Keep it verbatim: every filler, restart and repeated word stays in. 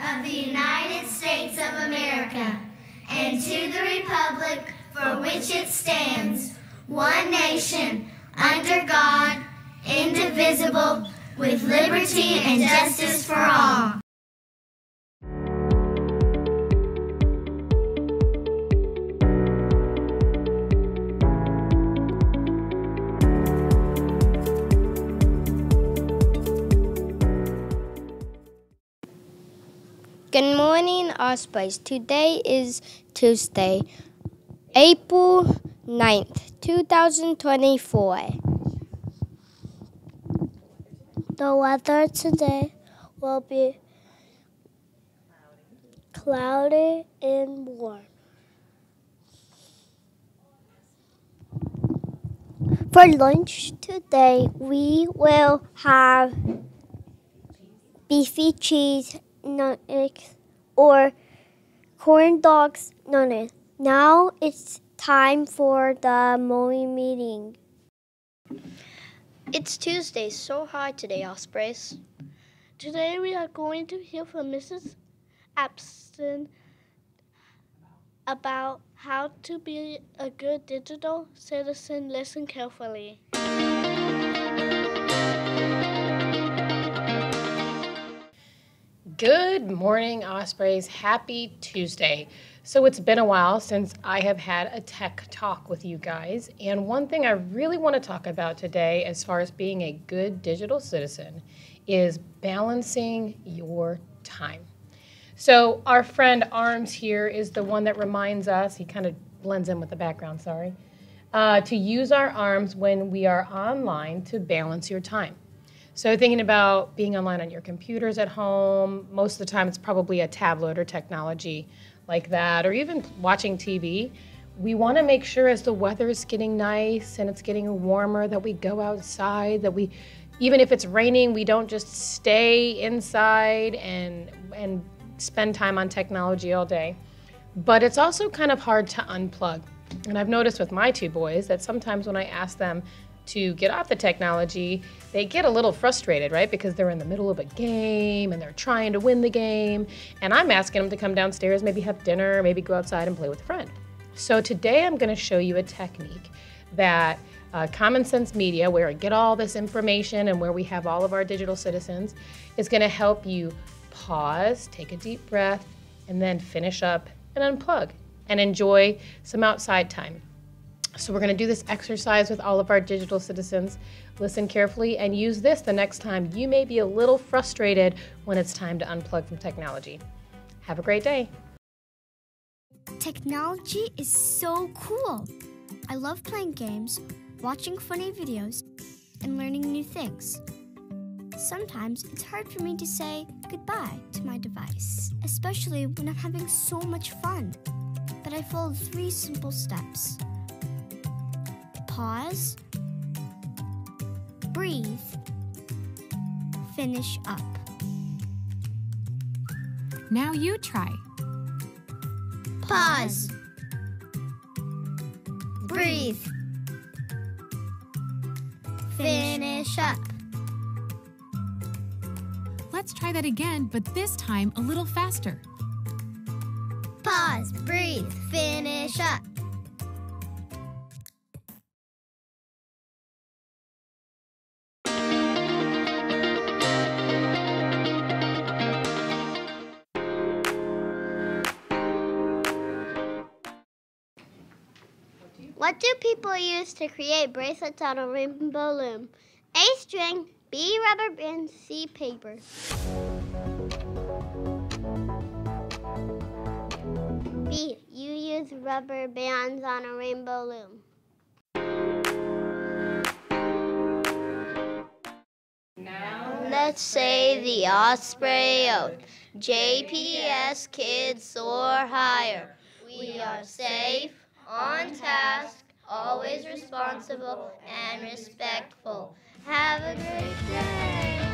of the United States of America, and to the republic for which it stands, one nation, under God, indivisible, with liberty and justice for all. Good morning, Ospreys. Today is Tuesday, April ninth, two thousand twenty-four. The weather today will be cloudy and warm. For lunch today, we will have beefy cheese nuggets or corn dogs nuggets. Now it's time for the morning meeting. It's Tuesday, so hot today, Ospreys. Today we are going to hear from Missus Abson about how to be a good digital citizen. Listen carefully. Good morning, Ospreys. Happy Tuesday. So it's been a while since I have had a tech talk with you guys, and one thing I really want to talk about today as far as being a good digital citizen is balancing your time. So our friend Arms here is the one that reminds us, he kind of blends in with the background, sorry, uh, to use our arms when we are online to balance your time. So thinking about being online on your computers at home, most of the time it's probably a tablet or technology like that, or even watching T V. We want to make sure as the weather is getting nice and it's getting warmer that we go outside, that we, even if it's raining, we don't just stay inside and, and spend time on technology all day. But it's also kind of hard to unplug. And I've noticed with my two boys that sometimes when I ask them to get off the technology, they get a little frustrated, right? Because they're in the middle of a game and they're trying to win the game. And I'm asking them to come downstairs, maybe have dinner, maybe go outside and play with a friend. So today I'm gonna show you a technique that uh, Common Sense Media, where I get all this information and where we have all of our digital citizens, is gonna help you pause, take a deep breath, and then finish up and unplug and enjoy some outside time. So we're going to do this exercise with all of our digital citizens. Listen carefully and use this the next time you may be a little frustrated when it's time to unplug from technology. Have a great day. Technology is so cool. I love playing games, watching funny videos, and learning new things. Sometimes it's hard for me to say goodbye to my device, especially when I'm having so much fun. But I follow three simple steps. Pause, breathe, finish up. Now you try. Pause, breathe, finish up. Let's try that again, but this time a little faster. Pause, breathe, finish up. What do people use to create bracelets out of rainbow loom? A, string, B, rubber band, C, paper. B, you use rubber bands on a rainbow loom. Now Let's say the Osprey oath. J P S kids soar higher. We are safe, on task, always responsible and respectful. Have a great day.